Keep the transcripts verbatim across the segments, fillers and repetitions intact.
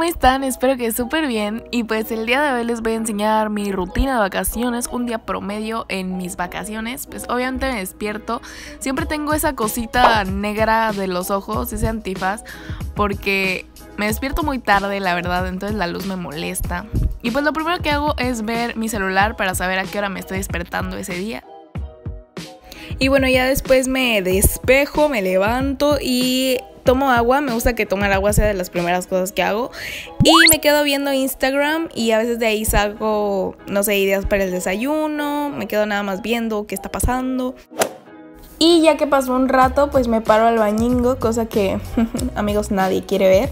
están? Espero que súper bien. Y pues el día de hoy les voy a enseñar mi rutina de vacaciones, un día promedio en mis vacaciones. Pues obviamente me despierto, siempre tengo esa cosita negra de los ojos, ese antifaz, porque me despierto muy tarde, la verdad, entonces la luz me molesta. Y pues lo primero que hago es ver mi celular para saber a qué hora me estoy despertando ese día. Y bueno, ya después me despejo, me levanto y tomo agua. Me gusta que tomar agua sea de las primeras cosas que hago. Y me quedo viendo Instagram y a veces de ahí saco, no sé, ideas para el desayuno. Me quedo nada más viendo qué está pasando. Y ya que pasó un rato, pues me paro al bañingo, cosa que, amigos, nadie quiere ver.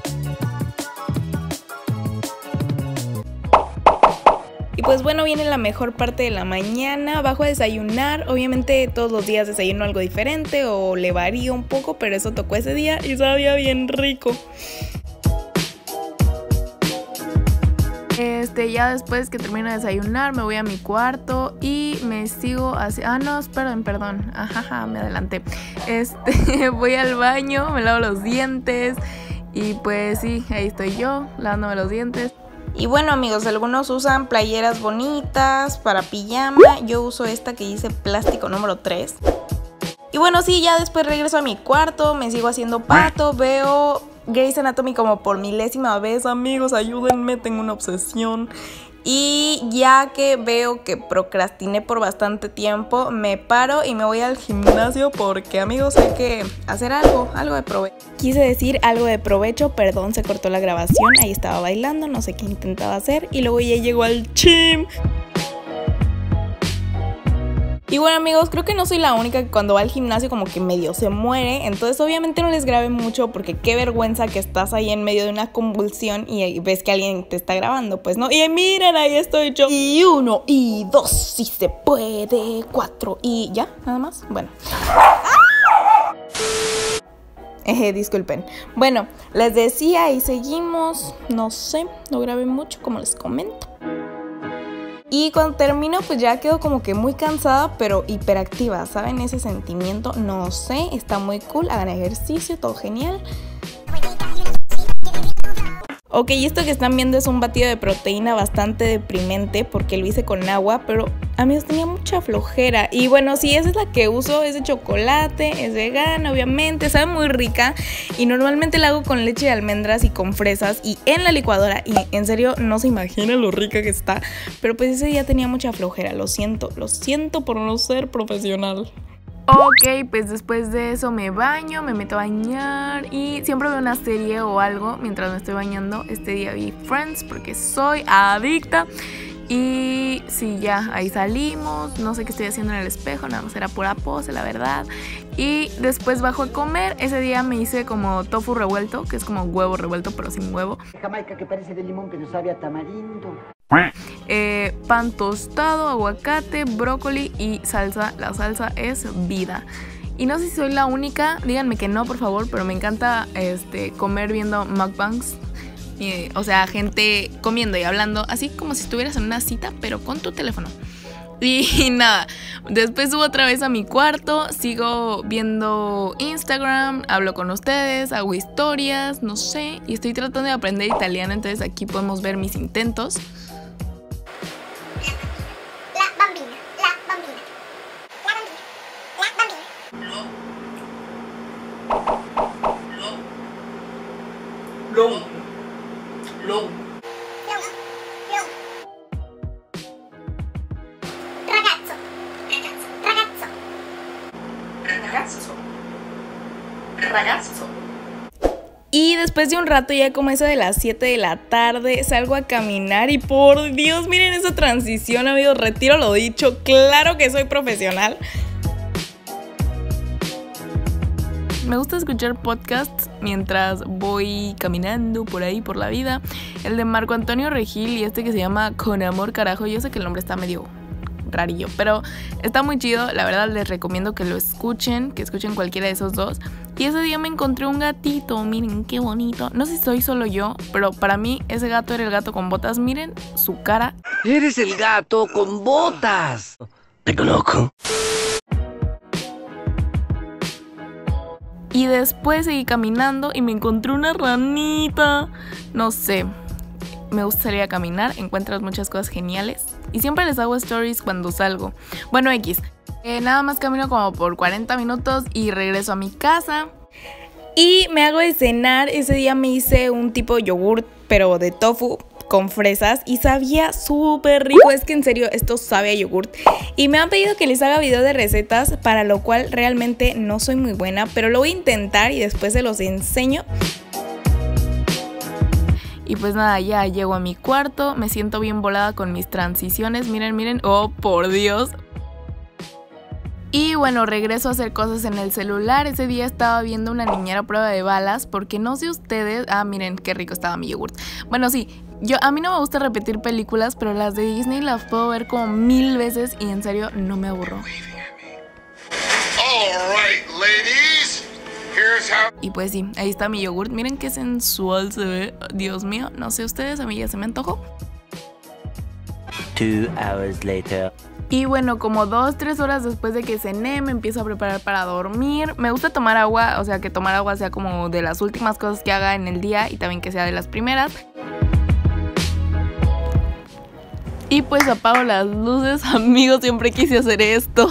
Y pues bueno, viene la mejor parte de la mañana, bajo a desayunar. Obviamente todos los días desayuno algo diferente o le varío un poco, pero eso tocó ese día y sabía bien rico. Este, ya después que termino de desayunar me voy a mi cuarto y me sigo así. Ah, no, perdón, perdón. Ajaja, me adelanté. Este, voy al baño, me lavo los dientes y pues sí, ahí estoy yo, lavándome los dientes. Y bueno, amigos, algunos usan playeras bonitas para pijama. Yo uso esta que dice plástico número tres. Y bueno, sí, ya después regreso a mi cuarto, me sigo haciendo pato, veo Grey's Anatomy como por milésima vez. Amigos, ayúdenme, tengo una obsesión. Y ya que veo que procrastiné por bastante tiempo, me paro y me voy al gimnasio porque, amigos, hay que hacer algo, algo de provecho. Quise decir algo de provecho, perdón, se cortó la grabación, ahí estaba bailando, no sé qué intentaba hacer y luego ya llegó al gym. Y bueno, amigos, creo que no soy la única que cuando va al gimnasio como que medio se muere. Entonces obviamente no les grabe mucho porque qué vergüenza que estás ahí en medio de una convulsión y ves que alguien te está grabando, pues no. Y miren, ahí estoy yo. Y uno, y dos, si se puede, cuatro, y ya, nada más. Bueno. Eh, disculpen. Bueno, les decía y seguimos, no sé, no grabé mucho como les comento. Y cuando termino pues ya quedo como que muy cansada pero hiperactiva, ¿saben? Ese sentimiento, no sé, está muy cool, hagan ejercicio, todo genial. Ok, esto que están viendo es un batido de proteína bastante deprimente porque lo hice con agua, pero amigos tenía mucha flojera. Y bueno, sí, esa es la que uso, es de chocolate, es vegana obviamente, sabe muy rica y normalmente la hago con leche de almendras y con fresas y en la licuadora y en serio no se imaginan lo rica que está, pero pues ese día tenía mucha flojera, lo siento, lo siento por no ser profesional. Ok, pues después de eso me baño, me meto a bañar y siempre veo una serie o algo mientras me estoy bañando. Este día vi Friends porque soy adicta. Y sí, ya, ahí salimos, no sé qué estoy haciendo en el espejo, nada más era pura pose, la verdad. Y después bajo a comer, ese día me hice como tofu revuelto, que es como huevo revuelto pero sin huevo. Jamaica que parece de limón que no sabe a tamarindo. Eh, pan tostado, aguacate, brócoli y salsa, la salsa es vida. Y no sé si soy la única, díganme que no por favor, pero me encanta este, comer viendo mukbangs. Eh, o sea, gente comiendo y hablando así como si estuvieras en una cita, pero con tu teléfono. Y, y nada, después subo otra vez a mi cuarto, sigo viendo Instagram, hablo con ustedes, hago historias, no sé, y estoy tratando de aprender italiano, entonces aquí podemos ver mis intentos. La bambina, la bambina, la bambina, la bambina. Lo. Lo. Lo. Ragazzo, ragazzo, Ragazzo. Ragazzo. Y después de un rato, ya como eso de las siete de la tarde, salgo a caminar y por Dios, miren esa transición, amigos, retiro lo dicho, claro que soy profesional. Me gusta escuchar podcasts mientras voy caminando por ahí, por la vida. El de Marco Antonio Regil y este que se llama Con Amor Carajo. Yo sé que el nombre está medio rarillo, pero está muy chido. La verdad les recomiendo que lo escuchen, que escuchen cualquiera de esos dos. Y ese día me encontré un gatito, miren qué bonito. No sé si soy solo yo, pero para mí ese gato era el gato con botas. Miren su cara. Eres el gato con botas. Te conozco. Y después seguí caminando y me encontré una ranita. No sé, me gusta salir a caminar, encuentras muchas cosas geniales. Y siempre les hago stories cuando salgo. Bueno, X, eh, nada más camino como por cuarenta minutos y regreso a mi casa. Y me hago de cenar. Ese día me hice un tipo de yogurt, pero de tofu con fresas y sabía súper rico. Es que en serio esto sabe a yogurt. Y me han pedido que les haga video de recetas, para lo cual realmente no soy muy buena, pero lo voy a intentar y después se los enseño. Y pues nada, ya llego a mi cuarto, me siento bien volada con mis transiciones. Miren, miren, oh por Dios. Y bueno, regreso a hacer cosas en el celular. Ese día estaba viendo Una niñera a prueba de balas, porque no sé ustedes... Ah, miren qué rico estaba mi yogurt. Bueno, sí, yo a mí no me gusta repetir películas, pero las de Disney las puedo ver como mil veces y en serio no me aburro. Y pues sí, ahí está mi yogurt. Miren qué sensual se ve. Dios mío, no sé ustedes, a mí ya se me antojó. Two hours later. Y bueno, como dos, tres horas después de que cené, me empiezo a preparar para dormir. Me gusta tomar agua, o sea que tomar agua sea como de las últimas cosas que haga en el día y también que sea de las primeras. Y pues apago las luces, amigos, siempre quise hacer esto.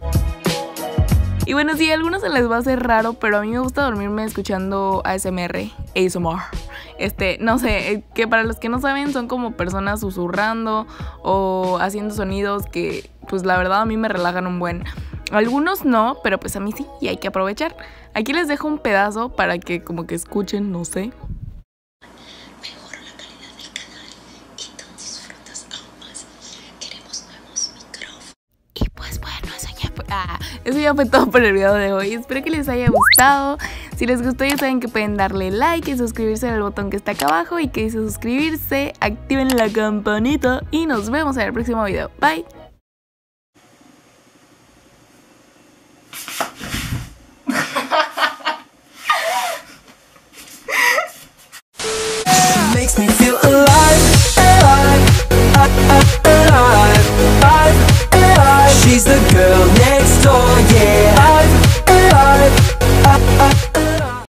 Y bueno, sí, a algunos se les va a hacer raro, pero a mí me gusta dormirme escuchando A S M R, A S M R. Este, no sé, que para los que no saben son como personas susurrando o haciendo sonidos que pues la verdad a mí me relajan un buen. Algunos no, pero pues a mí sí y hay que aprovechar. Aquí les dejo un pedazo para que como que escuchen, no sé. Mejora la calidad del canal y tú disfrutas aún más. Queremos nuevos micrófonos. Y pues bueno, eso ya fue, ah, eso ya fue todo por el video de hoy. Espero que les haya gustado. Si les gustó ya saben que pueden darle like y suscribirse al botón que está acá abajo y que dice suscribirse, activen la campanita y nos vemos en el próximo video. Bye.